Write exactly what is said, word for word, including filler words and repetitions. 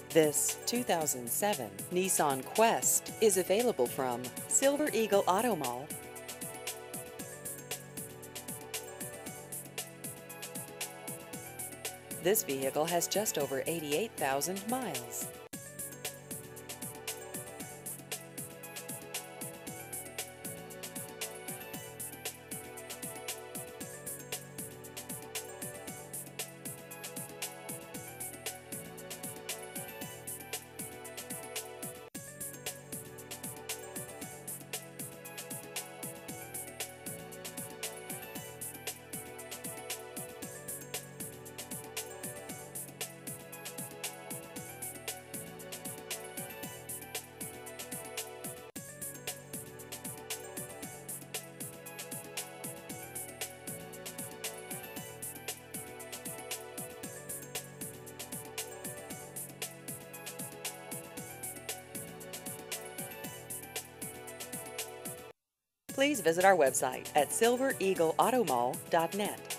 This two thousand seven Nissan Quest is available from Silver Eagle Auto Mall. This vehicle has just over eighty-eight thousand miles. Please visit our website at silver eagle auto mall dot net.